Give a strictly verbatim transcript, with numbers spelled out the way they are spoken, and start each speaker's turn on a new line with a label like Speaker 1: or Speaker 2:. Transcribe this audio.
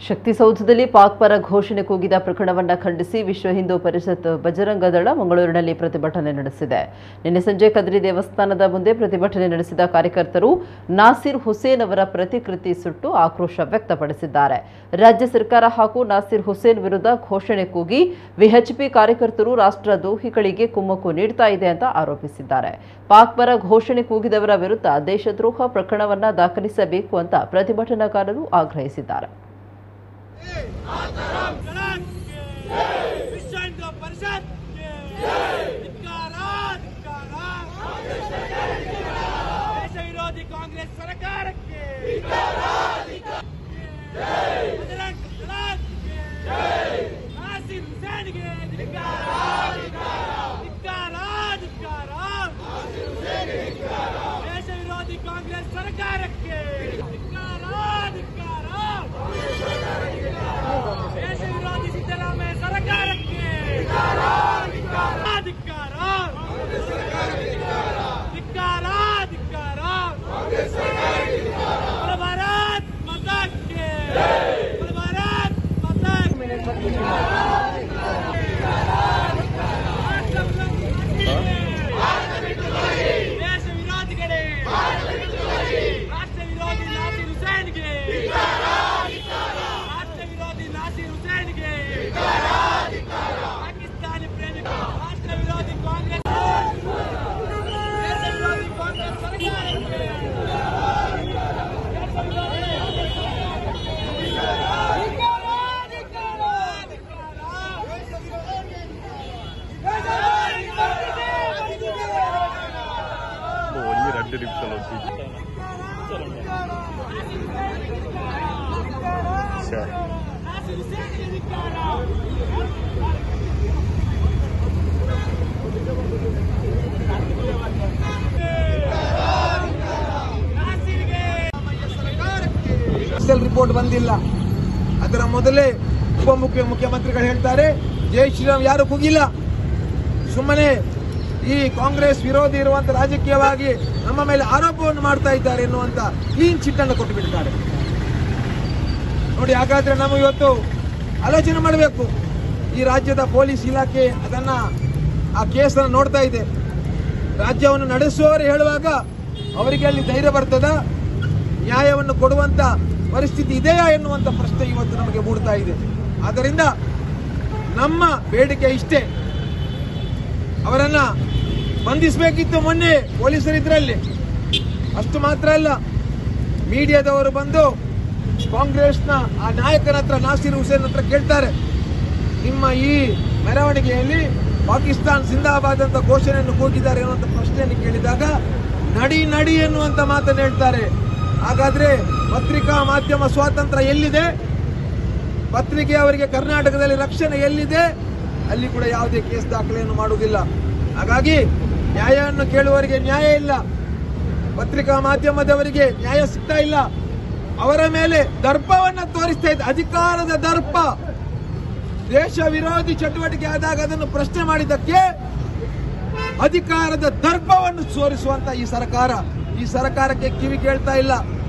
Speaker 1: ಶಕ್ತಿಸೌಧದಲ್ಲಿ ಪಾಕ್ ಪರ ಘೋಷಣೆ ಕೂಗಿದ ಪ್ರಕರಣವನ್ನು ಖಂಡಿಸಿ ವಿಶ್ವ ಹಿಂದೂ ಪರಿಷತ್ ಬಜರಂಗ ದಳ ಮಂಗಳೂರಿನಲ್ಲಿ ಪ್ರತಿಭಟನೆ ನಡೆಸಿದೆ. ನಿನ್ನೆ ಸಂಜೆ ಕದ್ರಿ ದೇವಸ್ಥಾನದ ಮುಂದೆ ಪ್ರತಿಭಟನೆ ನಡೆಸಿದ ಕಾರ್ಯಕರ್ತರು ನಾಸಿರ್ ಹುಸೇನ್ ಅವರ ಪ್ರತಿಕೃತಿ ಸುಟ್ಟು ಆಕ್ರೋಶ ವ್ಯಕ್ತಪಡಿಸಿದ್ದಾರೆ. ರಾಜ್ಯ ಸರ್ಕಾರ ಹಾಗೂ ನಾಸಿರ್ ಹುಸೇನ್ ವಿರುದ್ಧ ಘೋಷಣೆ ಕೂಗಿ ವಿಎಚ್ಪಿ ಕಾರ್ಯಕರ್ತರು ರಾಷ್ಟ್ರದ್ರೋಹಿಗಳಿಗೆ ಕುಮ್ಮಕ್ಕು ನೀಡ್ತಾ ಇದೆ ಅಂತ ಆರೋಪಿಸಿದ್ದಾರೆ. ಪಾಕ್ ಪರ ಘೋಷಣೆ ಕೂಗಿದವರ ವಿರುದ್ಧ ದೇಶದ್ರೋಹ ಪ್ರಕರಣವನ್ನು ದಾಖಲಿಸಬೇಕು ಅಂತ ಪ್ರತಿಭಟನಾಕಾರರು ಆಗ್ರಹಿಸಿದ್ದಾರೆ.
Speaker 2: कांग्रेस सरकार के नासिर हुसैन के देश विरोधी कांग्रेस सरकार के देश विरोधी सिद्धरामैया सरकार के भारत माता के भारत माता देश विरोधी के राष्ट्र विरोधी नासिर हुसैन के राष्ट्र विरोधी नासिर हुसैन के पाकिस्तानी प्रेमी राष्ट्र विरोधी कांग्रेस देश विरोधी कांग्रेस सरकार
Speaker 3: രണ്ട് നിമിഷമല്ലോ
Speaker 4: ರಿಪೋರ್ಟ್ ಬಂದಿಲ್ಲ. ಅದರ ಮೊದಲೇ ಉಪಮುಖ್ಯ ಮುಖ್ಯಮಂತ್ರಿಗಳು ಹೇಳ್ತಾರೆ ಜೈ ಶ್ರೀರಾಮ್ ಯಾರು ಕೂಗಿಲ್ಲ. ಸುಮ್ಮನೆ ಈ ಕಾಂಗ್ರೆಸ್ ವಿರೋಧಿ ಇರುವಂತ ರಾಜಕೀಯವಾಗಿ ನಮ್ಮ ಮೇಲೆ ಆರೋಪವನ್ನು ಮಾಡ್ತಾ ಇದ್ದಾರೆ ಎನ್ನುವಂತ ಕ್ಲೀನ್ ಚಿಟ್ ಅನ್ನು ಕೊಟ್ಟು ಬಿಡ್ತಾರೆ. ನೋಡಿ, ಹಾಗಾದ್ರೆ ನಾವು ಇವತ್ತು ಆಲೋಚನೆ ಮಾಡಬೇಕು. ಈ ರಾಜ್ಯದ ಪೊಲೀಸ್ ಇಲಾಖೆ ಅದನ್ನ ಆ ಕೇಸನ್ನು ನೋಡ್ತಾ ಇದೆ. ರಾಜ್ಯವನ್ನು ನಡೆಸುವವರು ಹೇಳುವಾಗ ಅವರಿಗೆ ಅಲ್ಲಿ ಧೈರ್ಯ ಬರ್ತದ, ನ್ಯಾಯವನ್ನು ಕೊಡುವಂತ ಪರಿಸ್ಥಿತಿ ಇದೆಯಾ ಎನ್ನುವಂತ ಪ್ರಶ್ನೆ ಇವತ್ತು ನಮಗೆ ಮೂಡ್ತಾ ಇದೆ. ಆದ್ದರಿಂದ ನಮ್ಮ ಬೇಡಿಕೆ ಇಷ್ಟೇ, ಅವರನ್ನ ಬಂಧಿಸಬೇಕಿತ್ತು ಮೊನ್ನೆ ಪೊಲೀಸರಿದ್ರಲ್ಲಿ. ಅಷ್ಟು ಮಾತ್ರ ಅಲ್ಲ, ಮೀಡಿಯಾದವರು ಬಂದು ಕಾಂಗ್ರೆಸ್ನ ಆ ನಾಯಕನ ಹತ್ರ ನಾಸಿರ್ ಹುಸೇನ್ ಹತ್ರ ಕೇಳ್ತಾರೆ, ನಿಮ್ಮ ಈ ಮೆರವಣಿಗೆಯಲ್ಲಿ ಪಾಕಿಸ್ತಾನ್ ಜಿಂದಾಬಾದ್ ಅಂತ ಘೋಷಣೆಯನ್ನು ಕೂಗಿದ್ದಾರೆ ಎನ್ನುವಂತ ಪ್ರಶ್ನೆಯನ್ನು ಕೇಳಿದಾಗ ನಡಿ ನಡಿ ಎನ್ನುವಂತ ಮಾತನ್ನು ಹೇಳ್ತಾರೆ. ಹಾಗಾದ್ರೆ ಪತ್ರಿಕಾ ಮಾಧ್ಯಮ ಸ್ವಾತಂತ್ರ್ಯ ಎಲ್ಲಿದೆ? ಪತ್ರಿಕೆ ಅವರಿಗೆ ಕರ್ನಾಟಕದಲ್ಲಿ ರಕ್ಷಣೆ ಎಲ್ಲಿದೆ? ಅಲ್ಲಿ ಕೂಡ ಯಾವುದೇ ಕೇಸ್ ದಾಖಲೆಯನ್ನು ಮಾಡುವುದಿಲ್ಲ. ಹಾಗಾಗಿ ನ್ಯಾಯವನ್ನು ಕೇಳುವವರಿಗೆ ನ್ಯಾಯ ಇಲ್ಲ, ಪತ್ರಿಕಾ ಮಾಧ್ಯಮದವರಿಗೆ ನ್ಯಾಯ ಸಿಗ್ತಾ ಇಲ್ಲ. ಅವರ ಮೇಲೆ ದರ್ಪವನ್ನು ತೋರಿಸ್ತಾ ಇದೆ, ಅಧಿಕಾರದ ದರ್ಪ. ದೇಶ ವಿರೋಧಿ ಚಟುವಟಿಕೆ ಆದಾಗ ಅದನ್ನು ಪ್ರಶ್ನೆ ಮಾಡಿದ್ದಕ್ಕೆ ಅಧಿಕಾರದ ದರ್ಪವನ್ನು ತೋರಿಸುವಂತ ಈ ಸರ್ಕಾರ, ಈ ಸರ್ಕಾರಕ್ಕೆ ಕಿವಿ ಕೇಳ್ತಾ ಇಲ್ಲ.